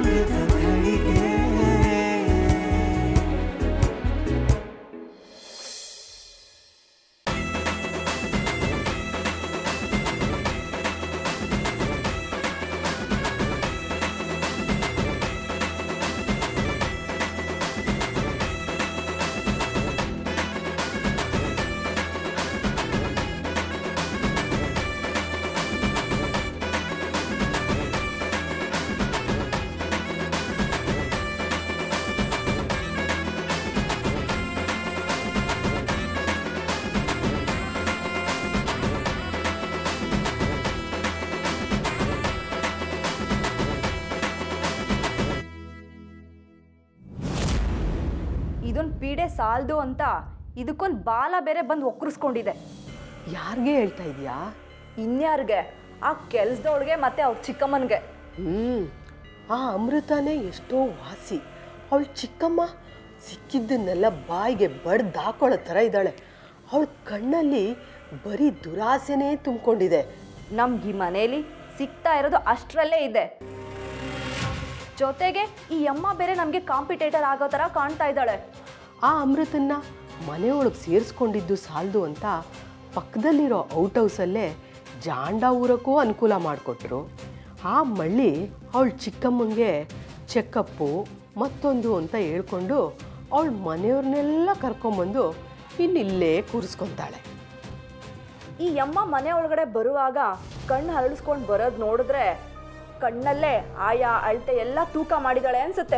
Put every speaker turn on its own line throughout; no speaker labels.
ಅಮೃತ ಘಳಿಗೆ.
ಇದೊಂದು ಪೀಡೆ ಸಾಲದು ಅಂತ ಇದಕ್ಕೊಂದು ಬಾಲ ಬೇರೆ ಬಂದು ಒಕ್ಕರಿಸ್ಕೊಂಡಿದೆ.
ಯಾರಿಗೆ ಹೇಳ್ತಾ ಇದೀಯಾ?
ಇನ್ಯಾರಿಗೆ? ಆ ಕೆಲ್ಸದವಳಿಗೆ ಮತ್ತೆ ಅವ್ರ ಚಿಕ್ಕಮ್ಮನಿಗೆ.
ಆ ಅಮೃತನೇ ಎಷ್ಟೋ ವಾಸಿ. ಅವಳು ಚಿಕ್ಕಮ್ಮ ಸಿಕ್ಕಿದ್ದನ್ನೆಲ್ಲ ಬಾಯಿಗೆ ಬಡ್ದು ಹಾಕೊಳ್ಳೋ ಥರ ಇದ್ದಾಳೆ. ಅವಳ ಕಣ್ಣಲ್ಲಿ ಬರೀ ದುರಾಸೆನೇ ತುಂಬಿಕೊಂಡಿದೆ.
ನಮ್ಗೆ ಈ ಮನೇಲಿ ಸಿಗ್ತಾ ಇರೋದು ಅಷ್ಟರಲ್ಲೇ ಇದೆ. ಜೊತೆಗೆ ಈ ಅಮ್ಮ ಬೇರೆ ನಮಗೆ ಕಾಂಪಿಟೇಟರ್ ಆಗೋ ಥರ ಕಾಣ್ತಾ ಇದ್ದಾಳೆ.
ಆ ಅಮೃತನ್ನ ಮನೆಯೊಳಗೆ ಸೇರಿಸ್ಕೊಂಡಿದ್ದು ಸಾಲದು ಅಂತ ಪಕ್ಕದಲ್ಲಿರೋ ಔಟ್ ಹೌಸಲ್ಲೇ ಜಾಂಡ ಊರಕ್ಕೂ ಅನುಕೂಲ ಮಾಡಿಕೊಟ್ರು. ಆ ಮಳ್ಳಿ ಅವಳ ಚಿಕ್ಕಮ್ಮಂಗೆ ಚೆಕಪ್ಪು ಮತ್ತೊಂದು ಅಂತ ಹೇಳ್ಕೊಂಡು ಅವಳ ಮನೆಯವ್ರನ್ನೆಲ್ಲ ಕರ್ಕೊಂಬಂದು ಇನ್ನಿಲ್ಲೇ ಕೂರಿಸ್ಕೊತಾಳೆ.
ಈ ಅಮ್ಮ ಮನೆ ಒಳಗಡೆ ಬರುವಾಗ ಕಣ್ಣು ಹರಳಿಸ್ಕೊಂಡು ಬರೋದು ನೋಡಿದ್ರೆ ಕಣ್ಣಲ್ಲೇ ಆಯಾ ಅಳತೆ ಎಲ್ಲ ತೂಕ ಮಾಡಿದಾಳೆ ಅನ್ಸುತ್ತೆ.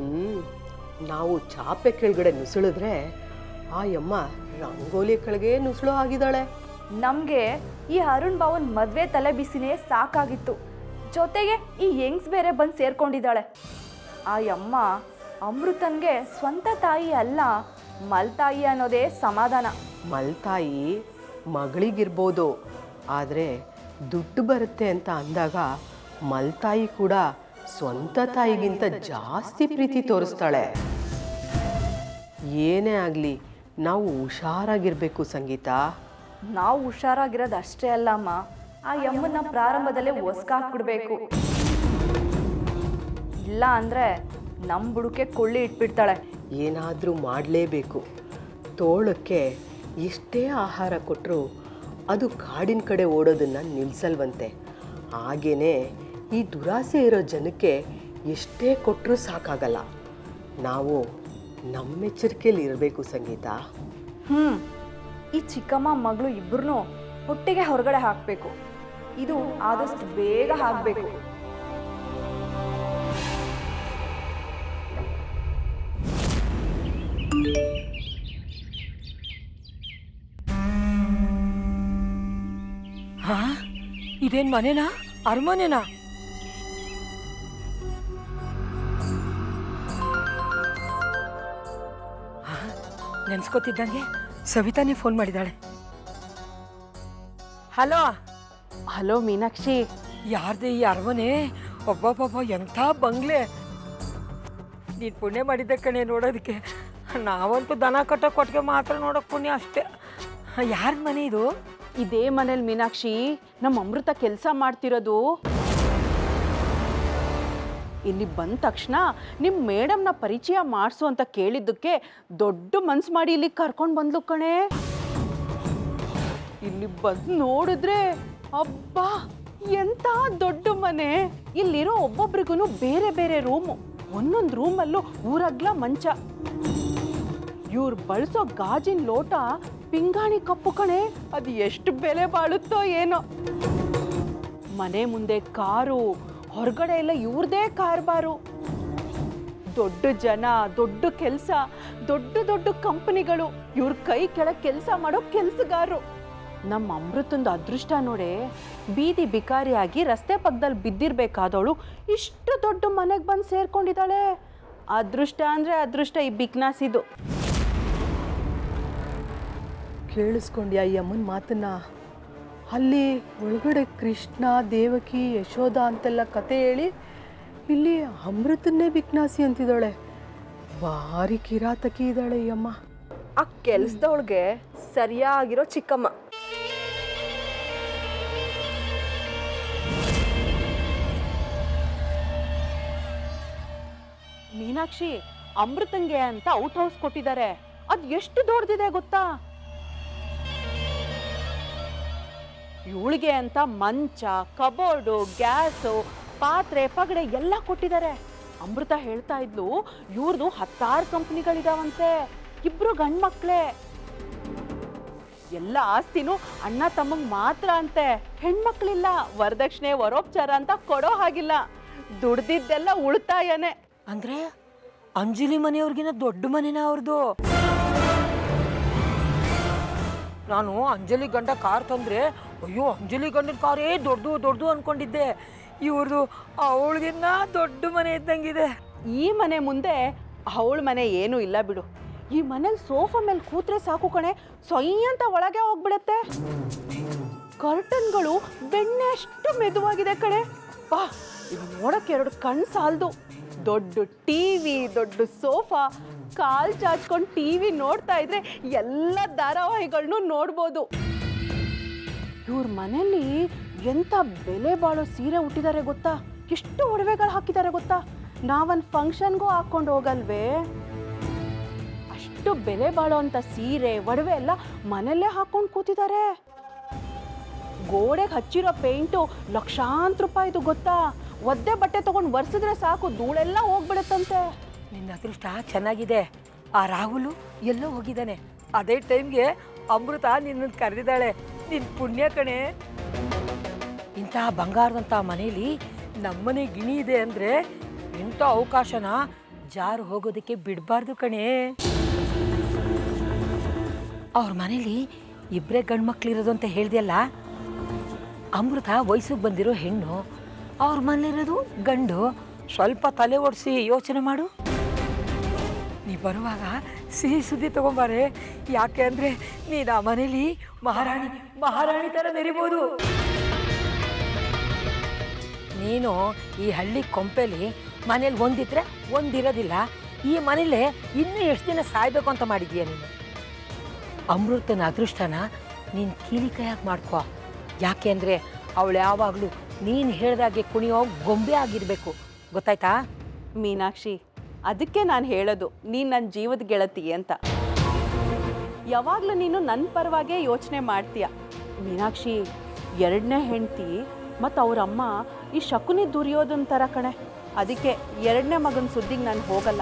ನಾವು ಚಾಪೆ ಕೆಳಗಡೆ ನುಸುಳಿದ್ರೆ ಆ ಅಮ್ಮ ರಂಗೋಲಿ ಕೆಳಗೆ ನುಸುಳು ಆಗಿದ್ದಾಳೆ.
ನಮಗೆ ಈ ಅರುಣ್ ಬಾವನ್ ಮದುವೆ ತಲೆ ಬಿಸಿನೇ ಸಾಕಾಗಿತ್ತು. ಜೊತೆಗೆ ಈ ಯಂಗ್ಸ್ ಬೇರೆ ಬಂದು ಸೇರ್ಕೊಂಡಿದ್ದಾಳೆ. ಆ ಅಮ್ಮ ಅಮೃತನ್ಗೆ ಸ್ವಂತ ತಾಯಿ ಅಲ್ಲ, ಮಲ್ತಾಯಿ ಅನ್ನೋದೇ ಸಮಾಧಾನ.
ಮಲ್ತಾಯಿ ಮಗಳಿಗಿರ್ಬೋದು, ಆದರೆ ದುಡ್ಡು ಬರುತ್ತೆ ಅಂತ ಅಂದಾಗ ಮಲ್ತಾಯಿ ಕೂಡ ಸ್ವಂತ ತಾಯಿಗಿಂತ ಜಾಸ್ತಿ ಪ್ರೀತಿ ತೋರಿಸ್ತಾಳೆ. ಏನೇ ಆಗಲಿ ನಾವು ಹುಷಾರಾಗಿರ್ಬೇಕು ಸಂಗೀತ.
ನಾವು ಹುಷಾರಾಗಿರೋದು ಅಷ್ಟೇ ಅಲ್ಲಮ್ಮ, ಆ ಯಮ್ಮನ್ನ ಪ್ರಾರಂಭದಲ್ಲೇ ಒಸ್ಕಾಕ್ಬಿಡ್ಬೇಕು. ಇಲ್ಲ ಅಂದರೆ ನಮ್ಮ ಬುಡಕ್ಕೆ ಕೊಳ್ಳಿ ಇಟ್ಬಿಡ್ತಾಳೆ.
ಏನಾದರೂ ಮಾಡಲೇಬೇಕು. ತೋಳಕ್ಕೆ ಎಷ್ಟೇ ಆಹಾರ ಕೊಟ್ಟರು ಅದು ಕಾಡಿನ ಕಡೆ ಓಡೋದನ್ನು ನಿಲ್ಲಿಸಲ್ವಂತೆ. ಹಾಗೇ ಈ ದುರಾಸೆ ಇರೋ ಜನಕ್ಕೆ ಎಷ್ಟೇ ಕೊಟ್ಟರೂ ಸಾಕಾಗಲ್ಲ. ನಾವು ನಮ್ಮೆಚ್ಚರಿಕೆಯಲ್ಲಿ ಇರಬೇಕು ಸಂಗೀತ.
ಈ ಚಿಕ್ಕಮ್ಮ ಮಗಳು ಇಬ್ಬರನ್ನೂ ಒಟ್ಟಿಗೆ ಹೊರಗಡೆ ಹಾಕಬೇಕು. ಇದು ಆದಷ್ಟು ಬೇಗ ಹಾಕಬೇಕು.
ಇದೇನ್ ಮನೆನಾ ಅರಮನೆನಾ? ನೆನ್ಸ್ಕೊತಿದ್ದಂಗೆ ಸವಿತಾನೇ ಫೋನ್ ಮಾಡಿದಾಳೆ. ಹಲೋ
ಹಲೋ ಮೀನಾಕ್ಷಿ,
ಯಾರ್ದೇ ಈ ಅರಮನೆ? ಒಬ್ಬೊಬ್ಬ ಎಂಥ ಬಂಗ್ಲೆ! ನೀನು ಪುಣ್ಯ ಮಾಡಿದ್ದೆ ಕಣೆ ನೋಡೋದಕ್ಕೆ. ನಾವಂತೂ ದನ ಕಟ್ಟೋ ಕೊಟ್ಟಿಗೆ ಮಾತ್ರ ನೋಡೋಕೆ ಪುಣ್ಯ ಅಷ್ಟೇ. ಯಾರ ಮನೆ ಇದು?
ಇದೇ ಮನೇಲಿ ಮೀನಾಕ್ಷಿ ನಮ್ಮ ಅಮೃತ ಕೆಲಸ ಮಾಡ್ತಿರೋದು. ಇಲ್ಲಿ ಬಂದ ತಕ್ಷಣ ನಿಮ್ಮ ಮೇಡಮ್ನ ಪರಿಚಯ ಮಾಡಿಸು ಅಂತ ಕೇಳಿದ್ದಕ್ಕೆ ದೊಡ್ಡ ಮನ್ಸು ಮಾಡಿ ಇಲ್ಲಿ ಕರ್ಕೊಂಡು ಬಂದ್ಲು ಕಣೆ. ಇಲ್ಲಿ ಬಂದು ನೋಡಿದ್ರೆ ಅಬ್ಬಾ ಎಂಥ ದೊಡ್ಡ ಮನೆ. ಇಲ್ಲಿರೋ ಒಬ್ಬೊಬ್ರಿಗೂ ಬೇರೆ ಬೇರೆ ರೂಮು, ಒಂದೊಂದು ರೂಮಲ್ಲೂ ಊರಗ್ಲ ಮಂಚ. ಇವ್ರು ಬಳಸೋ ಗಾಜಿನ ಲೋಟ ಪಿಂಗಾಣಿ ಕಪ್ಪು ಕಣೆ. ಅದು ಎಷ್ಟು ಬೆಲೆ ಬಾಳುತ್ತೋ ಏನೋ. ಮನೆ ಮುಂದೆ ಕಾರು, ಹೊರಗಡೆ ಎಲ್ಲ ಇವ್ರದೇ ಕಾರ್ಬಾರು. ದೊಡ್ಡ ಜನ, ದೊಡ್ಡ ಕೆಲಸ, ದೊಡ್ಡ ದೊಡ್ಡ ಕಂಪನಿಗಳು, ಇವ್ರ ಕೈ ಕೆಳಗೆ ಕೆಲಸ ಮಾಡೋ ಕೆಲಸಗಾರರು. ನಮ್ಮ ಅಮೃತಂದು ಅದೃಷ್ಟ ನೋಡೆ, ಬೀದಿ ಬಿಕಾರಿಯಾಗಿ ರಸ್ತೆ ಪಕ್ಕದಲ್ಲಿ ಬಿದ್ದಿರ್ಬೇಕಾದವಳು ಇಷ್ಟು ದೊಡ್ಡ ಮನೆಗೆ ಬಂದು ಸೇರ್ಕೊಂಡಿದ್ದಾಳೆ. ಅದೃಷ್ಟ ಅಂದರೆ ಅದೃಷ್ಟ ಈ ಬಿಕ್ನಾಸಿದು.
ಕೇಳಿಸ್ಕೊಂಡ್ಯಾ ಈ ಅಮ್ಮನ ಮಾತನ್ನ? ಅಲ್ಲಿ ಒಳಗಡೆ ಕೃಷ್ಣ, ದೇವಕಿ, ಯಶೋಧ ಅಂತೆಲ್ಲ ಕತೆ ಹೇಳಿ ಇಲ್ಲಿ ಅಮೃತನ್ನೇ ಬಿಕ್ನಾಸಿ ಅಂತಿದ್ದಾಳೆ. ಭಾರಿ ಕಿರಾತಕಿ ಇದ್ದಾಳೆ ಈ ಅಮ್ಮ.
ಆ ಕೆಲಸದವಳಿಗೆ ಸರಿಯಾಗಿರೋ ಚಿಕ್ಕಮ್ಮ.
ಮೀನಾಕ್ಷಿ, ಅಮೃತಂಗೆ ಅಂತ ಔಟ್ ಹೌಸ್ ಕೊಟ್ಟಿದ್ದಾರೆ. ಅದು ಎಷ್ಟು ದೊಡ್ಡದಿದೆ ಗೊತ್ತಾ? ಇವಳಿಗೆ ಅಂತ ಮಂಚ, ಕಬೋರ್ಡು, ಗ್ಯಾಸು, ಪಾತ್ರೆ, ಪಗಡೆ ಎಲ್ಲ ಕೊಟ್ಟಿದ್ದಾರೆ. ಅಮೃತ ಹೇಳ್ತಾ ಇದ್ಲು, ಇವ್ರದ್ದು 10 ಕಂಪ್ನಿಗಳಿದಾವಂತೆ. 2 ಗಂಡ್ಮಕ್ಳೇ. ಎಲ್ಲ ಆಸ್ತಿನೂ ಅಣ್ಣ ತಮ್ಮಂಗ್ ಮಾತ್ರ ಅಂತೆ. ಹೆಣ್ಮಕ್ಳಿಲ್ಲ. ವರದಕ್ಷಿಣೆ, ವರೋಪಚಾರ ಅಂತ ಕೊಡೋ ಹಾಗಿಲ್ಲ. ದುಡ್ದಿದ್ದೆಲ್ಲ ಉಳಿತಾಯನೇ.
ಅಂದ್ರೆ ಅಂಜಲಿ ಮನೆಯವ್ರಿಗಿನ ದೊಡ್ಡ ಮನೆನ ಅವ್ರದ್ದು. ನಾನು ಅಂಜಲಿ ಗಂಡ ಕಾರ್ ತಂದ್ರೆ ಅಯ್ಯೋ ಅಂಜಲಿ ಗಂಡನ ಕಾರೇ ದೊಡ್ಡದು ಅನ್ಕೊಂಡಿದ್ದೆ. ಇವ್ರದ್ದು ಅವಳಿಗಿನ್ನ ದೊಡ್ಡ ಮನೆ ಇದ್ದಂಗಿದೆ.
ಈ ಮನೆ ಮುಂದೆ ಅವಳ ಮನೆ ಏನೂ ಇಲ್ಲ ಬಿಡು. ಈ ಮನೇಲಿ ಸೋಫಾ ಮೇಲೆ ಕೂತ್ರೆ ಸಾಕು ಕಣೆ, ಸೊಯ್ ಅಂತ ಒಳಗೆ ಹೋಗ್ಬಿಡತ್ತೆ. ಕರ್ಟನ್ಗಳು ಬೆಣ್ಣೆ ಅಷ್ಟು ಮೆದುವಾಗಿದೆ ಕಣೆ. ಬಾ, ಇದು ನೋಡಕ್ಕೆ 2 ಕಣ್ಣು ಸಾಲದು. ದೊಡ್ಡ ಟಿವಿ, ದೊಡ್ಡ ಸೋಫಾ, ಕಾಲ್ ಚಾಚ್ಕೊಂಡು ಟಿವಿ ನೋಡ್ತಾ ಇದ್ರೆ ಎಲ್ಲ ಧಾರಾವಾಹಿಗಳನ್ನೂ ನೋಡ್ಬೋದು. ಇವ್ರ ಮನೇಲಿ ಎಂಥ ಬೆಲೆ ಬಾಳೋ ಸೀರೆ ಉಟ್ಟಿದ್ದಾರೆ ಗೊತ್ತಾ? ಎಷ್ಟು ಒಡವೆಗಳು ಹಾಕಿದ್ದಾರೆ ಗೊತ್ತಾ? ನಾವೊಂದು ಫಂಕ್ಷನ್ಗೂ ಹಾಕ್ಕೊಂಡು ಹೋಗಲ್ವೇ? ಅಷ್ಟು ಬೆಲೆ ಬಾಳೋ ಅಂಥ ಸೀರೆ, ಒಡವೆ ಎಲ್ಲ ಮನೆಯಲ್ಲೇ ಹಾಕ್ಕೊಂಡು ಕೂತಿದ್ದಾರೆ. ಗೋಡೆಗೆ ಹಚ್ಚಿರೋ ಪೇಂಟು ಲಕ್ಷಾಂತರ ರೂಪಾಯಿದು ಗೊತ್ತಾ? ಒದ್ದೆ ಬಟ್ಟೆ ತೊಗೊಂಡು ಒರೆಸಿದ್ರೆ ಸಾಕು, ಧೂಳೆಲ್ಲ ಹೋಗ್ಬಿಡುತ್ತಂತೆ.
ನಿನ್ನ ಅದೃಷ್ಟ ಚೆನ್ನಾಗಿದೆ. ಆ ರಾಹುಲು ಎಲ್ಲೋ ಹೋಗಿದ್ದಾನೆ. ಅದೇ ಟೈಮ್ಗೆ ಅಮೃತ ನಿನ್ನನ್ನು ಕರೆದಿದ್ದಾಳೆ. ನಿನ್ನ ಪುಣ್ಯ ಕಣೆ. ಇಂಥ ಬಂಗಾರದಂಥ ಮನೇಲಿ ನಮ್ಮನೆ ಗಿಣಿ ಇದೆ ಅಂದರೆ ಇಂಥ ಅವಕಾಶನ ಜಾರು ಹೋಗೋದಕ್ಕೆ ಬಿಡಬಾರ್ದು ಕಣೆ. ಅವ್ರ ಮನೇಲಿ 2 ಗಂಡ್ಮಕ್ಳಿರೋದು ಅಂತ ಹೇಳ್ದೆಯಲ್ಲ, ಅಮೃತ ವಯಸ್ಸಿಗೆ ಬಂದಿರೋ ಹೆಣ್ಣು, ಅವ್ರ ಮನೇಲಿರೋದು ಗಂಡು. ಸ್ವಲ್ಪ ತಲೆ ಓಡಿಸಿ ಯೋಚನೆ ಮಾಡು. ನೀ ಬರುವಾಗ ಸಿಹಿ ಸುದ್ದಿ ತಗೊಂಬಾರೆ. ಯಾಕೆ ಅಂದರೆ ನೀನು ಆ ಮನೇಲಿ ಮಹಾರಾಣಿ ಥರ ಮೆರಿಬೋದು. ನೀನು ಈ ಹಳ್ಳಿ ಕೊಂಪೆಲಿ ಮನೇಲಿ ಒಂದಿದ್ರೆ ಒಂದಿರೋದಿಲ್ಲ. ಈ ಮನೇಲೆ ಇನ್ನೂ ಎಷ್ಟು ದಿನ ಸಾಯ್ಬೇಕು ಅಂತ ಮಾಡಿದ್ಯಾ ನೀನು? ಅಮೃತನ ಅದೃಷ್ಟನ ನೀನು ಕೀಲಿ ಕೈಯಾಗಿ ಮಾಡ್ಕೋ. ಯಾಕೆ ಅಂದರೆ ಅವಳು ಯಾವಾಗಲೂ ನೀನು ಹೇಳ್ದಾಗೆ ಕುಣಿಯೋ ಗೊಂಬೆ ಆಗಿರಬೇಕು. ಗೊತ್ತಾಯ್ತಾ?
ಮೀನಾಕ್ಷಿ, ಅದಕ್ಕೆ ನಾನು ಹೇಳೋದು ನೀನು ನನ್ನ ಜೀವದ ಗೆಳತಿ ಅಂತ. ಯಾವಾಗಲೂ ನೀನು ನನ್ನ ಪರವಾಗೇ ಯೋಚನೆ ಮಾಡ್ತೀಯ. ಮೀನಾಕ್ಷಿ, 2ನೇ ಹೆಂಡತಿ ಮತ್ತು ಅವರಮ್ಮ ಈ ಶಕುನಿ ದುರ್ಯೋಧನ ಥರ ಕಣೆ. ಅದಕ್ಕೆ 2ನೇ ಮಗನ ಸುದ್ದಿಗೆ ನಾನು ಹೋಗಲ್ಲ.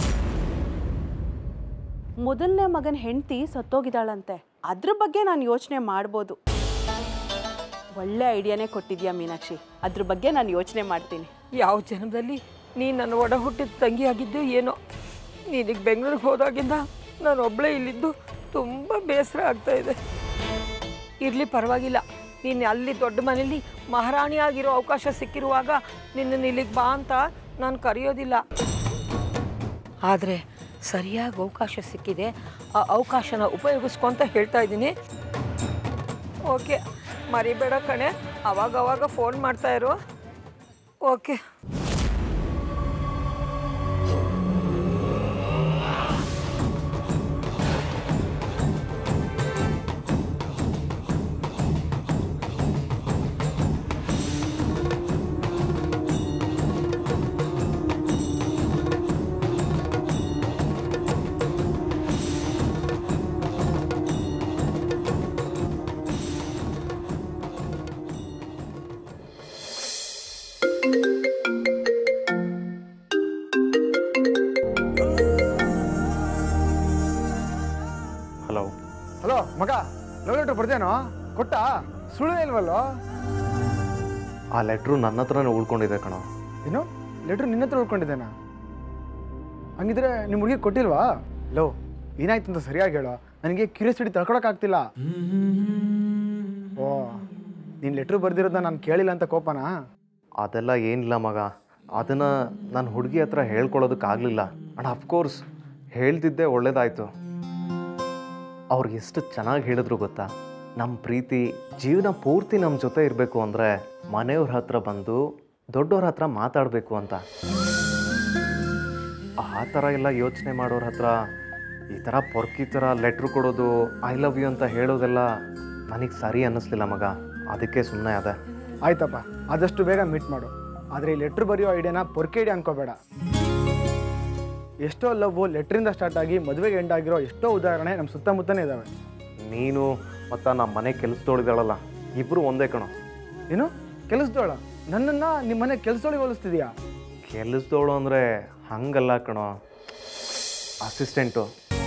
ಮೊದಲನೇ ಮಗನ ಹೆಂಡತಿ ಸತ್ತೋಗಿದ್ದಾಳಂತೆ. ಅದ್ರ ಬಗ್ಗೆ ನಾನು ಯೋಚನೆ ಮಾಡ್ಬೋದು. ಒಳ್ಳೆ ಐಡಿಯಾನೇ ಕೊಟ್ಟಿದ್ಯಾ ಮೀನಾಕ್ಷಿ. ಅದ್ರ ಬಗ್ಗೆ ನಾನು ಯೋಚನೆ ಮಾಡ್ತೀನಿ.
ಯಾವ ಜನ್ಮದಲ್ಲಿ ನೀನು ನನ್ನ ಒಡ ಹುಟ್ಟಿದ ತಂಗಿ ಆಗಿದ್ದು ಏನೋ. ನೀನಿಗೆ ಬೆಂಗಳೂರಿಗೆ ಹೋದಾಗಿಂದ ನಾನು ಒಬ್ಬಳೇ ಇಲ್ಲಿದ್ದು ತುಂಬ ಬೇಸರ ಆಗ್ತಾಯಿದೆ. ಇರಲಿ, ಪರವಾಗಿಲ್ಲ. ನೀನು ಅಲ್ಲಿ ದೊಡ್ಡ ಮನೇಲಿ ಮಹಾರಾಣಿ ಆಗಿರೋ ಅವಕಾಶ ಸಿಕ್ಕಿರುವಾಗ ನಿನ್ನನ್ನು ಇಲ್ಲಿಗೆ ಬಾ ಅಂತ ನಾನು ಕರೆಯೋದಿಲ್ಲ. ಆದರೆ ಸರಿಯಾಗಿ ಅವಕಾಶ ಸಿಕ್ಕಿದೆ. ಆ ಅವಕಾಶನ ಉಪಯೋಗಿಸ್ಕೊಂತ ಹೇಳ್ತಾ ಇದ್ದೀನಿ. ಓಕೆ, ಮರಿಬೇಡ ಕಣೆ. ಅವಾಗವಾಗ ಫೋನ್ ಮಾಡ್ತಾ ಇರು. ಓಕೆ.
ಹಲೋ ಮಗ, ಲವ್ ಲೆಟ್ರ್ ಬರ್ದೇನೋ? ಕೊಟ್ಟ? ಸುಳ್ಳು ಇಲ್ವಲ್ಲೋ?
ಆ ಲೆಟ್ರು ನನ್ನ ಹತ್ರನೇ ಉಳ್ಕೊಂಡಿದೆ ಕಣೋ.
ಏನು, ಲೆಟ್ರ್ ನಿನ್ನ ಹತ್ರ ಉಳ್ಕೊಂಡಿದ್ದೇನಾ? ಹಂಗಿದ್ರೆ ನಿಮ್ಮ ಹುಡುಗಿ ಕೊಟ್ಟಿಲ್ವಾ? ಲೋ, ಏನಾಯ್ತು ಅಂತ ಸರಿಯಾಗಿ ಹೇಳೋ. ನನಗೆ ಕ್ಯೂರಿಯಾಸಿಟಿ ತಳ್ಕೊಳಕ್ಕಾಗ್ತಿಲ್ಲ. ಓ, ನೀನು ಲೆಟ್ರ್ ಬರ್ದಿರೋದನ್ನ ನಾನು ಕೇಳಿಲ್ಲ ಅಂತ ಕೋಪನಾ?
ಅದೆಲ್ಲ ಏನಿಲ್ಲ ಮಗ. ಅದನ್ನು ನನ್ನ ಹುಡುಗಿ ಹತ್ರ ಹೇಳ್ಕೊಳ್ಳೋದಕ್ಕಾಗಲಿಲ್ಲ. ಆ್ಯಂಡ್ ಅಫ್ಕೋರ್ಸ್ ಹೇಳ್ತಿದ್ದೆ ಒಳ್ಳೇದಾಯಿತು. ಅವ್ರಿಗೆ ಎಷ್ಟು ಚೆನ್ನಾಗಿ ಹೇಳಿದ್ರು ಗೊತ್ತಾ? ನಮ್ಮ ಪ್ರೀತಿ ಜೀವನ ಪೂರ್ತಿ ನಮ್ಮ ಜೊತೆ ಇರಬೇಕು ಅಂದರೆ ಮನೆಯವ್ರ ಹತ್ರ ಬಂದು ದೊಡ್ಡವ್ರ ಹತ್ರ ಮಾತಾಡಬೇಕು ಅಂತ. ಆ ಥರ ಎಲ್ಲ ಯೋಚನೆ ಮಾಡೋರ ಹತ್ರ ಈ ಥರ ಪೊರ್ಕಿ ಥರ ಲೆಟ್ರ್ ಕೊಡೋದು, ಐ ಲವ್ ಯು ಅಂತ ಹೇಳೋದೆಲ್ಲ ನನಗೆ ಸರಿ ಅನ್ನಿಸ್ಲಿಲ್ಲ ಮಗ. ಅದಕ್ಕೆ ಸುಮ್ಮನೆ ಅದೇ.
ಆಯ್ತಪ್ಪ, ಆದಷ್ಟು ಬೇಗ ಮೀಟ್ ಮಾಡು. ಆದರೆ ಈ ಲೆಟ್ರ್ ಬರೆಯೋ ಐಡಿಯಾನ ಪೊರ್ಕೆ ಐಡಿಯಾ ಅನ್ಕೋಬೇಡ. ಎಷ್ಟೋ ಲವ್ ಲೆಟ್ರಿಂದ ಸ್ಟಾರ್ಟ್ ಆಗಿ ಮದುವೆಗೆ ಎಂಡ್ ಆಗಿರೋ ಎಷ್ಟೋ ಉದಾಹರಣೆ ನಮ್ಮ ಸುತ್ತಮುತ್ತನೇ ಇದ್ದಾವೆ.
ನೀನು ಮತ್ತು ನಮ್ಮ ಮನೆ ಕೆಲಸದೊಳಿದಾಳಲ್ಲ, ಇಬ್ಬರು ಒಂದೇ ಕಣೋ.
ಏನು ಕೆಲಸದೋಳ? ನನ್ನನ್ನು ನಿಮ್ಮ ಮನೆ ಕೆಲಸದೊಳಗೆ ಹೋಲಿಸ್ತಿದ್ಯಾ?
ಕೆಲಸದವಳು ಅಂದರೆ ಹಂಗಲ್ಲ ಕಣೋ, ಅಸಿಸ್ಟೆಂಟು.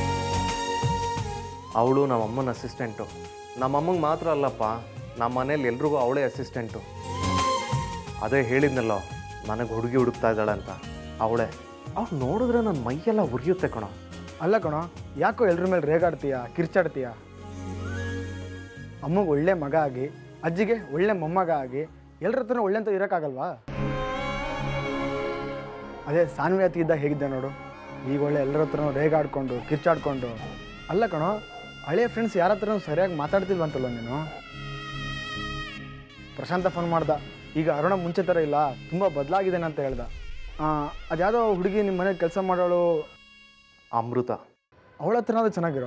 ಅವಳು ನಮ್ಮಮ್ಮನ ಅಸಿಸ್ಟೆಂಟು. ನಮ್ಮಮ್ಮಂಗೆ ಮಾತ್ರ ಅಲ್ಲಪ್ಪ, ನಮ್ಮ ಮನೇಲಿ ಎಲ್ರಿಗೂ ಅವಳೇ ಅಸಿಸ್ಟೆಂಟು. ಅದೇ ಹೇಳಿದ್ನಲ್ಲೋ ನನಗೆ ಹುಡುಗಿ ಹುಡುಕ್ತಾ ಇದ್ದಾಳೆ ಅಂತ, ಅವಳೇ. ಅವ್ರು ನೋಡಿದ್ರೆ ನನ್ನ ಮೈಯೆಲ್ಲ ಉರಿಯುತ್ತೆ ಕಣೋ.
ಅಲ್ಲ ಕಣೋ, ಯಾಕೋ ಎಲ್ರ ಮೇಲೆ ರೇಗಾಡ್ತೀಯಾ, ಕಿರ್ಚಾಡ್ತೀಯಾ? ಅಮ್ಮಗೆ ಒಳ್ಳೆ ಮಗ ಆಗಿ, ಅಜ್ಜಿಗೆ ಒಳ್ಳೆ ಮೊಮ್ಮಗ ಆಗಿ ಎಲ್ಲರ ಹತ್ರ ಒಳ್ಳೆ ಅಂತ ಇರೋಕ್ಕಾಗಲ್ವಾ? ಅದೇ ಸಾನ್ವಿ ಅತ್ತಿದ್ದಾಗ ಹೇಗಿದ್ದೆ ನೋಡು, ಈಗ ಒಳ್ಳೆ ಎಲ್ಲರ ಹತ್ರನೂ ರೇಗಾಡ್ಕೊಂಡು ಕಿರ್ಚಾಡ್ಕೊಂಡು. ಅಲ್ಲ ಕಣೋ, ಹಳೆಯ ಫ್ರೆಂಡ್ಸ್ ಯಾರ ಹತ್ರನೂ ಸರಿಯಾಗಿ ಮಾತಾಡ್ತಿಲ್ವಂತಲ್ವ ನೀನು? ಪ್ರಶಾಂತ ಫೋನ್ ಮಾಡ್ದ, ಈಗ ಅರುಣ ಮುಂಚೆ ಥರ ಇಲ್ಲ, ತುಂಬ ಬದಲಾಗಿದ್ದೇನೆ ಅಂತ ಹೇಳ್ದ. ಅದ್ಯಾವುದೋ ಹುಡುಗಿ ನಿಮ್ಮ ಮನೇಲಿ ಕೆಲಸ ಮಾಡೋಳು,
ಅಮೃತ.
ಅವಳ ಹತ್ರನಾದ್ರೂ ಚೆನ್ನಾಗಿರೋ.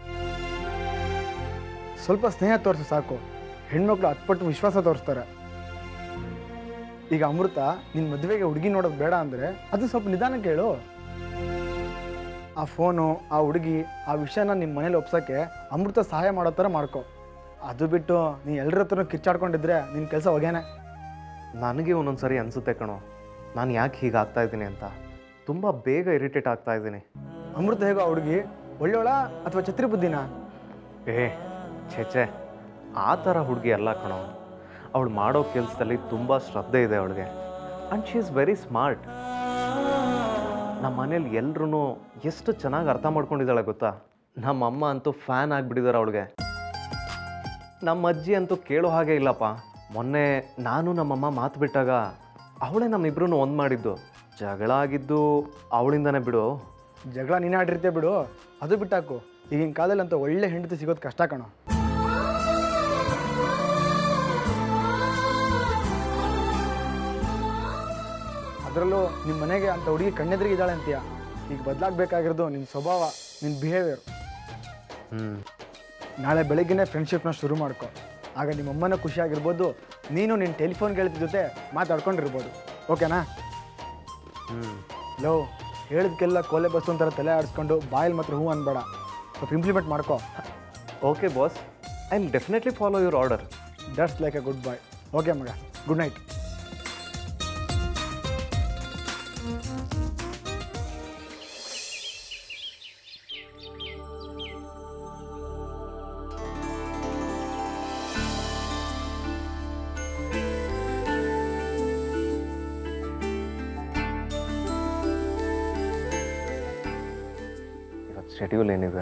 ಸ್ವಲ್ಪ ಸ್ನೇಹ ತೋರಿಸು ಸಾಕು, ಹೆಣ್ಮಕ್ಳು 10 ಪಟ್ಟು ವಿಶ್ವಾಸ ತೋರಿಸ್ತಾರೆ. ಈಗ ಅಮೃತ ನಿನ್ನ ಮದುವೆಗೆ ಹುಡುಗಿ ನೋಡೋದು ಬೇಡ ಅಂದರೆ ಅದು ಸ್ವಲ್ಪ ನಿಧಾನಕ್ಕೆ ಹೇಳು. ಆ ಫೋನು, ಆ ಹುಡುಗಿ, ಆ ವಿಷಯನ ನಿಮ್ಮ ಮನೇಲಿ ಒಪ್ಸೋಕ್ಕೆ ಅಮೃತ ಸಹಾಯ ಮಾಡೋ ಥರ ಮಾಡ್ಕೊ. ಅದು ಬಿಟ್ಟು ನೀ ಎಲ್ಲರ ಹತ್ರನೂ ಕಿಚ್ಚಾಡ್ಕೊಂಡಿದ್ರೆ ನಿನ್ನ ಕೆಲಸ ಹೊಗೇನೆ.
ನನಗೆ ಒಂದೊಂದು ಸರಿ ಅನಿಸುತ್ತೆ ಕಣೋ, ನಾನು ಯಾಕೆ ಹೀಗೆ ಆಗ್ತಾಯಿದ್ದೀನಿ ಅಂತ. ತುಂಬ ಬೇಗ ಇರಿಟೇಟ್ ಆಗ್ತಾಯಿದ್ದೀನಿ.
ಅಮೃತ ಹೇಗೋ ಆ ಹುಡುಗಿ ಒಳ್ಳೆಯವಳ ಅಥವಾ ಛತ್ರಿ ಬುದ್ಧಿನ?
ಛೇ, ಆ ಥರ ಹುಡುಗಿ ಅಲ್ಲ ಕಣೋ. ಅವಳು ಮಾಡೋ ಕೆಲಸದಲ್ಲಿ ತುಂಬ ಶ್ರದ್ಧೆ ಇದೆ ಅವಳಿಗೆ. And she is very smart. ನಮ್ಮ ಮನೇಲಿ ಎಲ್ಲರೂ ಎಷ್ಟು ಚೆನ್ನಾಗಿ ಅರ್ಥ ಮಾಡ್ಕೊಂಡಿದ್ದಾಳೆ ಗೊತ್ತಾ. ನಮ್ಮಮ್ಮ ಅಂತೂ ಫ್ಯಾನ್ ಆಗಿಬಿಟ್ಟಿದ್ದಾರೆ ಅವಳಿಗೆ. ನಮ್ಮ ಅಜ್ಜಿ ಅಂತೂ ಕೇಳೋ ಹಾಗೆ ಇಲ್ಲಪ್ಪ. ಮೊನ್ನೆ ನಾನು ನಮ್ಮಮ್ಮ ಮಾತು ಬಿಟ್ಟಾಗ ಅವಳೇ ನಮ್ಮಿಬ್ರು ಒಂದು ಮಾಡಿದ್ದು. ಜಗಳ ಆಗಿದ್ದು ಅವಳಿಂದನೇ ಬಿಡು.
ಜಗಳ ನೀನೇ ಆಡಿರ್ತೇ ಬಿಡು, ಅದು ಬಿಟ್ಟಾಕು. ಈಗಿನ ಕಾಲದಲ್ಲಿ ಅಂತ ಒಳ್ಳೆ ಹೆಂಡತಿ ಸಿಗೋದು ಕಷ್ಟ ಕಣೋ. ಅದರಲ್ಲೂ ನಿಮ್ಮ ಮನೆಗೆ ಅಂತ ಹುಡುಗಿ ಕಣ್ಣೆದ್ರಿಗೆ ಇದ್ದಾಳೆ ಅಂತೀಯ. ಈಗ ಬದಲಾಗಬೇಕಾಗಿರೋದು ನಿನ್ನ ಸ್ವಭಾವ, ನಿನ್ನ ಬಿಹೇವಿಯರ್. ನಾಳೆ ಬೆಳಗ್ಗೆನೇ ಫ್ರೆಂಡ್ಶಿಪ್ನ ಶುರು ಮಾಡ್ಕೊ. ಆಗ ನಿಮ್ಮಮ್ಮನ ಖುಷಿಯಾಗಿರ್ಬೋದು, ನೀನು ನಿನ್ನ ಟೆಲಿಫೋನ್ ಗೆಳತಿ ಜೊತೆ ಮಾತಾಡ್ಕೊಂಡಿರ್ಬೋದು. ಓಕೆನಾ? ಲೋ, ಹೇಳಿದ್ಕೆಲ್ಲ ಕೋಲೆ ಬಸ್ಸು ಒಂಥರ ತಲೆ ಆಡಿಸ್ಕೊಂಡು ಬಾಯಲ್ಲಿ ಮಾತ್ರ ಹೂ ಅನ್ಬೇಡ. ಸ್ವಲ್ಪ ಇಂಪ್ಲಿಮೆಂಟ್ ಮಾಡ್ಕೊ.
Okay boss, I will definitely follow your order.
That's like a good boy. Okay ಮಗ, ಗುಡ್ ನೈಟ್.
ಶೆಡ್ಯೂಲ್ ಏನಿದೆ?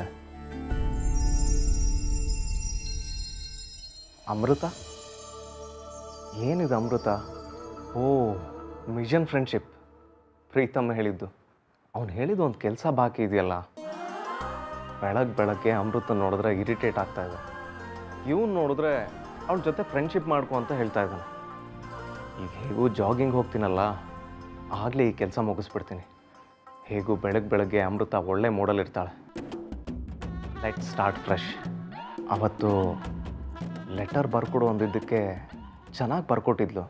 ಅಮೃತ? ಏನಿದೆ ಅಮೃತ? ಓ, ಮಿಷನ್ ಫ್ರೆಂಡ್ಶಿಪ್. ಪ್ರೀತಮ್ಮ ಹೇಳಿದ್ದು. ಅವನು ಹೇಳಿದ್ದು ಒಂದು ಕೆಲಸ ಬಾಕಿ ಇದೆಯಲ್ಲ. ಬೆಳಗ್ಗೆ ಅಮೃತ ನೋಡಿದ್ರೆ ಇರಿಟೇಟ್ ಆಗ್ತಾ ಇದೆ. ಇವನು ನೋಡಿದ್ರೆ ಅವಳ ಜೊತೆ ಫ್ರೆಂಡ್ಶಿಪ್ ಮಾಡ್ಕೊ ಅಂತ ಹೇಳ್ತಾ ಇದ್ದಾನೆ. ಈಗ ಹೇಗೂ ಜಾಗಿಂಗ್ ಹೋಗ್ತೀನಲ್ಲ, ಆಗಲೇ ಈ ಕೆಲಸ ಮುಗಿಸ್ಬಿಡ್ತೀನಿ. ಹೇಗೂ ಬೆಳಗ್ಗೆ ಅಮೃತ ಒಳ್ಳೆ ಮೂಡಲ್ಲಿರ್ತಾಳೆ. Let start fresh. ಅವತ್ತು ಲೆಟರ್ ಬರ್ಕೊಡು ಅಂದಿದ್ದಕ್ಕೆ ಚೆನ್ನಾಗಿ ಬರ್ಕೊಟ್ಟಿದ್ಲು.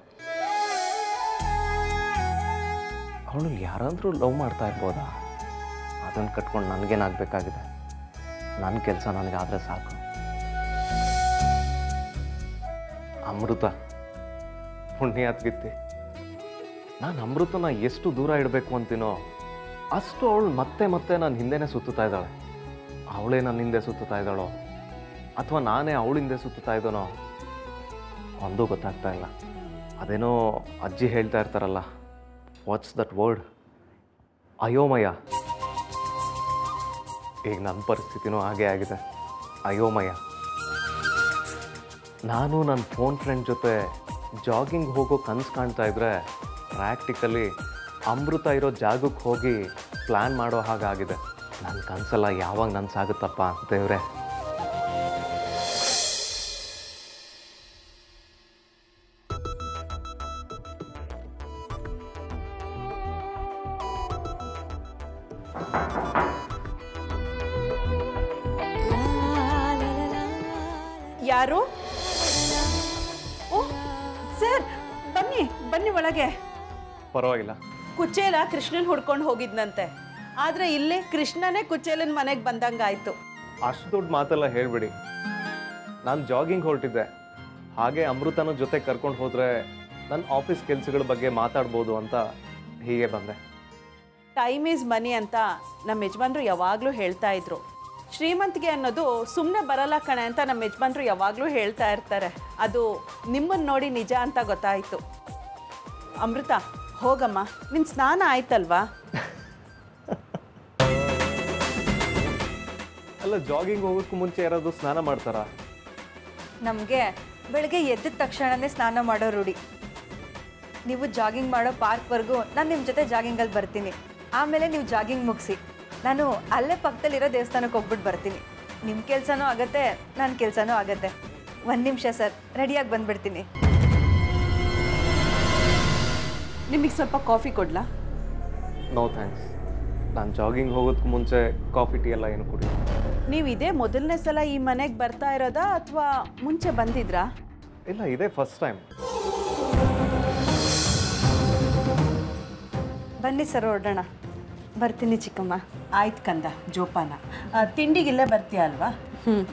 ಅವಳು ಯಾರಾದರೂ ಲವ್ ಮಾಡ್ತಾ ಇರ್ಬೋದಾ? ಅದನ್ನು ಕಟ್ಕೊಂಡು ನನಗೇನಾಗಬೇಕಾಗಿದೆ? ನನ್ನ ಕೆಲಸ ನನಗಾದರೆ ಸಾಕು. ಅಮೃತ ಪುಣ್ಯಾತ್ಗಿತ್ತಿ. ನಾನು ಅಮೃತನ ಎಷ್ಟು ದೂರ ಇಡಬೇಕು ಅಂತೀನೋ ಅಷ್ಟು ಅವಳು ಮತ್ತೆ ನನ್ನ ಹಿಂದೆನೇ ಸುತ್ತುತ್ತಾ ಇದ್ದಾಳೆ. ಅವಳೇ ನನ್ನ ಹಿಂದೆ ಸುತ್ತುತ್ತಾ ಇದ್ದಾಳೋ ಅಥವಾ ನಾನೇ ಅವಳ ಹಿಂದೆ ಸುತ್ತುತ್ತಾ ಇದ್ದಾನೋ ಒಂದೂ ಗೊತ್ತಾಗ್ತಾ ಇಲ್ಲ. ಅದೇನೋ ಅಜ್ಜಿ ಹೇಳ್ತಾ ಇರ್ತಾರಲ್ಲ, ವಾಟ್ಸ್ ದಟ್ ವರ್ಡ್? ಅಯೋಮಯ. ಈಗ ನನ್ನ ಪರಿಸ್ಥಿತಿನೂ ಹಾಗೇ ಆಗಿದೆ, ಅಯೋಮಯ. ನಾನು ನನ್ನ ಫೋನ್ ಫ್ರೆಂಡ್ ಜೊತೆ ಜಾಗಿಂಗ್ ಹೋಗೋ ಕನಸು ಕಾಣ್ತಾ ಇದ್ರೆ ಪ್ರಾಕ್ಟಿಕಲಿ ಅಮೃತ ಇರೋ ಜಾಗಕ್ಕೆ ಹೋಗಿ ಪ್ಲ್ಯಾನ್ ಮಾಡೋ ಹಾಗಾಗಿದೆ. ನನ್ನ ಕನಸೆಲ್ಲ ಯಾವಾಗ ನನಸಾಗುತ್ತಪ್ಪ ದೇವ್ರೆ.
ಯಾರು? ಓ ಸರ್, ಬನ್ನಿ ಬನ್ನಿ ಒಳಗೆ.
ಪರವಾಗಿಲ್ಲ.
ಕುಚೇಲ ಕೃಷ್ಣನ್ ಹುಡ್ಕೊಂಡು ಹೋಗಿದ್ನಂತೆ. ಆದರೆ ಇಲ್ಲಿ ಕೃಷ್ಣನೇ ಕುಚೇಲನ ಮನೆಗೆ ಬಂದಂಗಾಯ್ತು.
ಅಷ್ಟು ದೊಡ್ಡ ಮಾತೆಲ್ಲ ಹೇಳ್ಬಿಡಿ. ನಾನು ಜಾಗಿಂಗ್ ಹೊರಟಿದ್ದೆ, ಹಾಗೆ ಅಮೃತನ ಜೊತೆ ಕರ್ಕೊಂಡು ಹೋದರೆ ನನ್ನ ಆಫೀಸ್ ಕೆಲಸಗಳ ಬಗ್ಗೆ ಮಾತಾಡ್ಬೋದು ಅಂತ ಹೀಗೆ ಬಂದೆ.
ಟೈಮ್ ಈಸ್ ಮನಿ ಅಂತ ನಮ್ಮ ಯಜಮಾನ್ರು ಯಾವಾಗಲೂ ಹೇಳ್ತಾ ಇದ್ರು. ಶ್ರೀಮಂತಿಗೆ ಅನ್ನೋದು ಸುಮ್ಮನೆ ಬರಲ್ಲ ಕಣೆ ಅಂತ ನಮ್ಮ ಯಜಮಾನ್ರು ಯಾವಾಗಲೂ ಹೇಳ್ತಾ ಇರ್ತಾರೆ. ಅದು ನಿಮ್ಮನ್ನು ನೋಡಿ ನಿಜ ಅಂತ ಗೊತ್ತಾಯಿತು. ಅಮೃತ ಹೋಗಮ್ಮ, ನಿನ್ನ ಸ್ನಾನ ಆಯ್ತಲ್ವಾ?
ಅಲ್ಲ, ಜಾಗಿಂಗ್ ಹೋಗೋಕ್ಕೂ ಮುಂಚೆ ಯಾರಾದರೂ ಸ್ನಾನ ಮಾಡ್ತಾರಾ?
ನಮಗೆ ಬೆಳಗ್ಗೆ ಎದ್ದ ತಕ್ಷಣವೇ ಸ್ನಾನ ಮಾಡೋ ರೂಢಿ. ನೀವು ಜಾಗಿಂಗ್ ಮಾಡೋ ಪಾರ್ಕ್ವರೆಗೂ ನಾನು ನಿಮ್ಮ ಜೊತೆ ಜಾಗಿಂಗಲ್ಲಿ ಬರ್ತೀನಿ. ಆಮೇಲೆ ನೀವು ಜಾಗಿಂಗ್ ಮುಗಿಸಿ ನಾನು ಅಲ್ಲೇ ಪಕ್ಕದಲ್ಲಿರೋ ದೇವಸ್ಥಾನಕ್ಕೆ ಹೋಗ್ಬಿಟ್ಟು ಬರ್ತೀನಿ. ನಿಮ್ಮ ಕೆಲಸನೂ ಆಗುತ್ತೆ, ನನ್ನ ಕೆಲಸನೂ ಆಗುತ್ತೆ. 1 ನಿಮಿಷ ಸರ್, ರೆಡಿಯಾಗಿ ಬಂದುಬಿಡ್ತೀನಿ.
ನಿಮಗೆ ಸ್ವಲ್ಪ ಕಾಫಿ ಕೊಡ್ಲಾ?
No thanks. ನಾನು ಜಾಗಿಂಗ್ ಹೋಗೋದಕ್ಕೂ ಮುಂಚೆ ಕಾಫಿ ಟೀ ಎಲ್ಲ ಏನು ಕುಡಿ.
ನೀವು ಇದೇ ಮೊದಲನೇ ಸಲ ಈ ಮನೆಗೆ ಬರ್ತಾ ಇರೋದಾ ಅಥವಾ ಮುಂಚೆ ಬಂದಿದ್ರಾ?
ಇಲ್ಲ, ಇದೇ ಫಸ್ಟ್ ಟೈಮ್.
ಬನ್ನಿ ಸರ್, ಹೊರಡೋಣ. ಬರ್ತೀನಿ ಚಿಕ್ಕಮ್ಮ.
ಆಯ್ತು ಕಂದ, ಜೋಪಾನ. ತಿಂಡಿಗಿಲ್ಲೇ ಬರ್ತೀಯ ಅಲ್ವಾ? ಹಾಂ.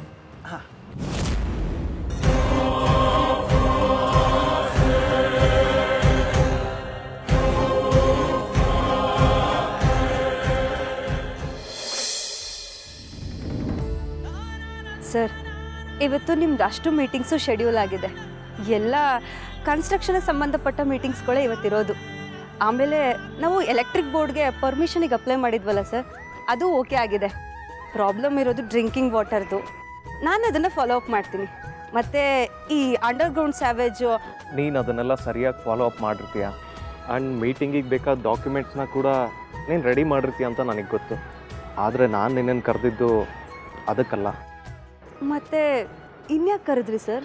ಸರ್, ಇವತ್ತು ನಿಮ್ದು ಅಷ್ಟು ಮೀಟಿಂಗ್ಸು ಶೆಡ್ಯೂಲ್ ಆಗಿದೆ. ಎಲ್ಲ ಕನ್ಸ್ಟ್ರಕ್ಷನ್ಗೆ ಸಂಬಂಧಪಟ್ಟ ಮೀಟಿಂಗ್ಸ್ಗಳೇ ಇವತ್ತಿರೋದು. ಆಮೇಲೆ ನಾವು ಎಲೆಕ್ಟ್ರಿಕ್ ಬೋರ್ಡ್ಗೆ ಪರ್ಮಿಷನಿಗೆ ಅಪ್ಲೈ ಮಾಡಿದ್ವಲ್ಲ ಸರ್, ಅದು ಓಕೆ ಆಗಿದೆ. ಪ್ರಾಬ್ಲಮ್ ಇರೋದು ಡ್ರಿಂಕಿಂಗ್ ವಾಟರ್ದು. ನಾನು ಅದನ್ನು ಫಾಲೋ ಅಪ್ ಮಾಡ್ತೀನಿ. ಮತ್ತು ಈ ಅಂಡರ್ಗ್ರೌಂಡ್ ಸ್ಯಾವೇಜು
ನೀನು ಅದನ್ನೆಲ್ಲ ಸರಿಯಾಗಿ ಫಾಲೋ ಅಪ್ ಮಾಡಿರ್ತೀಯ. ಆ್ಯಂಡ್ ಮೀಟಿಂಗಿಗೆ ಬೇಕಾದ ಡಾಕ್ಯುಮೆಂಟ್ಸ್ನ ಕೂಡ ನೀನು ರೆಡಿ ಮಾಡಿರ್ತೀಯ ಅಂತ ನನಗೆ ಗೊತ್ತು. ಆದರೆ ನಾನು ನಿನ್ನನ್ನು ಕರೆದಿದ್ದು ಅದಕ್ಕಲ್ಲ.
ಮತ್ತು ಇನ್ಯಾಕೆ ಕರೆದ್ರಿ sir?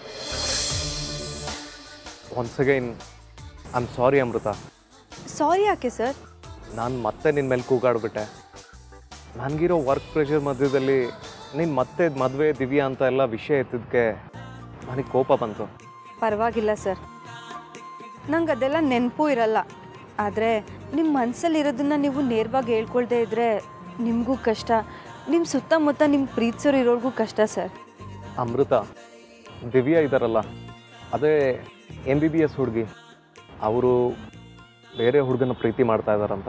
Once again I am sorry Amrita.
Sorry ಯಾಕೆ ಸರ್?
ನಾನು ಮತ್ತೆ ನಿನ್ನ ಮೇಲೆ ಕೂಗಾಡ್ಬಿಟ್ಟೆ. ನನಗಿರೋ ವರ್ಕ್ ಪ್ರೆಷರ್ ಮಧ್ಯದಲ್ಲಿ ನೀನು ಮತ್ತೆ ಮದುವೆ ದಿವ್ಯಾ ಅಂತ ಎಲ್ಲ ವಿಷಯ ಎತ್ತಿದ್ದಕ್ಕೆ ನನಗೆ ಕೋಪ ಬಂತು.
ಪರವಾಗಿಲ್ಲ ಸರ್, ನಂಗೆ ಅದೆಲ್ಲ ನೆನಪು ಇರಲ್ಲ. ಆದರೆ ನಿಮ್ಮ ಮನಸ್ಸಲ್ಲಿರೋದನ್ನು ನೀವು ನೇರವಾಗಿ ಹೇಳ್ಕೊಳ್ದೇ ಇದ್ದರೆ ನಿಮಗೂ ಕಷ್ಟ, ನಿಮ್ಮ ಸುತ್ತಮುತ್ತ ನಿಮ್ಮ ಪ್ರೀತಿಸೋರು ಇರೋರಿಗೂ ಕಷ್ಟ ಸರ್.
ಅಮೃತ, ದಿವ್ಯಾ ಇದ್ದಾರಲ್ಲ, ಅದೇ MBBS ಹುಡುಗಿ, ಅವರು ಬೇರೆ ಹುಡುಗನ ಪ್ರೀತಿ ಮಾಡ್ತಾ ಇದ್ದಾರಂತೆ.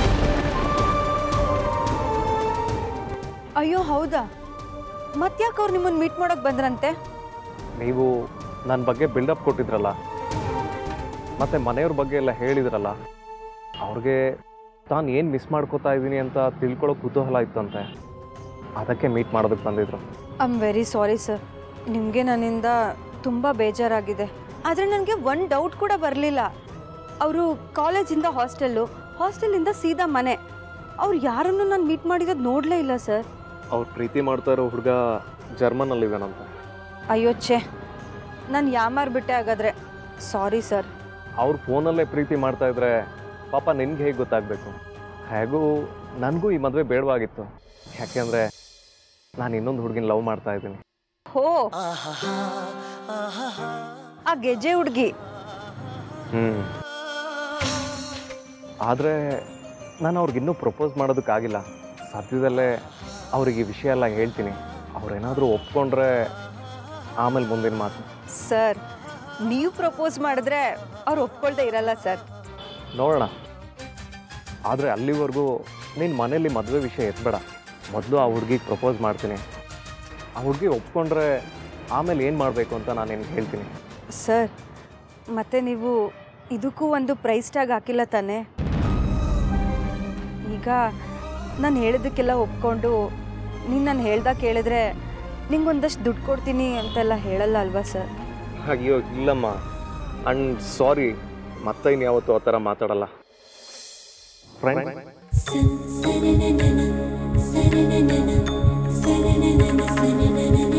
ಅಯ್ಯೋ ಹೌದಾ? ಮತ್ತ್ಯಾಕೆ ಅವ್ರು ನಿಮ್ಮನ್ನು ಮೀಟ್ ಮಾಡೋಕ್ಕೆ ಬಂದ್ರಂತೆ?
ನೀವು ನನ್ನ ಬಗ್ಗೆ ಬಿಲ್ಡಪ್ ಕೊಟ್ಟಿದ್ರಲ್ಲ, ಮತ್ತು ಮನೆಯವ್ರ ಬಗ್ಗೆ ಎಲ್ಲ ಹೇಳಿದ್ರಲ್ಲ, ಅವ್ರಿಗೆ ತಾನು ಏನು ಮಿಸ್ ಮಾಡ್ಕೋತಾ ಇದ್ದೀನಿ ಅಂತ ತಿಳ್ಕೊಳ್ಳೋ ಕುತೂಹಲ ಇತ್ತಂತೆ. ಅದಕ್ಕೆ ಮೀಟ್ ಮಾಡೋದಕ್ಕೆ ಬಂದಿದ್ರು.
I am very sorry sir, ನಿಮಗೆ ನನ್ನಿಂದ ತುಂಬ ಬೇಜಾರಾಗಿದೆ. ಆದರೆ ನನಗೆ ಒಂದು ಡೌಟ್ ಕೂಡ ಬರಲಿಲ್ಲ. ಅವರು ಕಾಲೇಜಿಂದ ಹಾಸ್ಟೆಲಿಂದ ಸೀದಾ ಮನೆ, ಅವ್ರು ಯಾರನ್ನು ನಾನು ಮೀಟ್ ಮಾಡಿರೋದು ನೋಡಲೇ ಇಲ್ಲ ಸರ್.
ಅವ್ರು ಪ್ರೀತಿ ಮಾಡ್ತಾ ಇರೋ ಹುಡುಗ ಜರ್ಮನಲ್ಲಿದ್ದಾನಂತ.
ಅಯ್ಯೋ ಛೇ, ನಾನು ಯಾಮಾರ್ಬಿಟ್ಟೆ ಹಾಗಾದರೆ. Sorry sir.
ಅವ್ರು ಫೋನಲ್ಲೇ ಪ್ರೀತಿ ಮಾಡ್ತಾ ಇದ್ರೆ ಪಾಪ ನಿನ್ಗೆ ಹೇಗೆ ಗೊತ್ತಾಗಬೇಕು? ಹೇಗೂ ನನಗೂ ಈ ಮದುವೆ ಬೇಡವಾಗಿತ್ತು. ಯಾಕೆಂದರೆ ನಾನು ಇನ್ನೊಂದು ಹುಡುಗಿನ ಲವ್ ಮಾಡ್ತಾ ಇದ್ದೀನಿ.
ಹೋ, ಆ ಗೆಜ್ಜೆ ಹುಡುಗಿ.
ಆದರೆ ನಾನು ಅವ್ರಿಗಿನ್ನೂ ಪ್ರಪೋಸ್ ಮಾಡೋದಕ್ಕಾಗಿಲ್ಲ. ಸದ್ಯದಲ್ಲೇ ಅವ್ರಿಗೆ ಈ ವಿಷಯ ಎಲ್ಲ ಹೇಳ್ತೀನಿ. ಅವ್ರೇನಾದರೂ ಒಪ್ಕೊಂಡ್ರೆ ಆಮೇಲೆ ಮುಂದಿನ ಮಾತು.
ಸರ್, ನೀವು ಪ್ರಪೋಸ್ ಮಾಡಿದ್ರೆ ಅವ್ರು ಒಪ್ಕೊಳ್ದೇ ಇರಲ್ಲ ಸರ್.
ನೋಡೋಣ. ಆದರೆ ಅಲ್ಲಿವರೆಗೂ ನೀನು ಮನೇಲಿ ಮದುವೆ ವಿಷಯ ಎತ್ಬೇಡ. ಮೊದಲು ಆ ಹುಡುಗಿಗೆ ಪ್ರಪೋಸ್ ಮಾಡ್ತೀನಿ. ಆ ಹುಡುಗಿ ಒಪ್ಕೊಂಡ್ರೆ ಆಮೇಲೆ ಏನು ಮಾಡಬೇಕು ಅಂತ ನಾನು ನಿನ್ಗೆ ಹೇಳ್ತೀನಿ.
ಸರ್, ಮತ್ತೆ ನೀವು ಇದಕ್ಕೂ ಒಂದು ಪ್ರೈಸ್ ಟ್ಯಾಗ್ ಹಾಕಿಲ್ಲ ತಾನೇ? ಈಗ ನಾನು ಹೇಳಿದ್ದಕ್ಕೆಲ್ಲ ಒಪ್ಕೊಂಡು ನೀನು ನಾನು ಹೇಳ್ದಾಗ ಕೇಳಿದ್ರೆ ನಿಂಗೊಂದಷ್ಟು ದುಡ್ಡು ಕೊಡ್ತೀನಿ ಅಂತೆಲ್ಲ ಹೇಳಲ್ಲ ಅಲ್ವಾ ಸರ್?
ಅಯ್ಯೋ ಇಲ್ಲಮ್ಮ, ಅಂಡ್ ಸಾರಿ, ಮತ್ತೆ ಇನ್ಯಾವತ್ತೂ ಆ ಥರ ಮಾತಾಡಲ್ಲ. ಫ್ರೆಂಡ್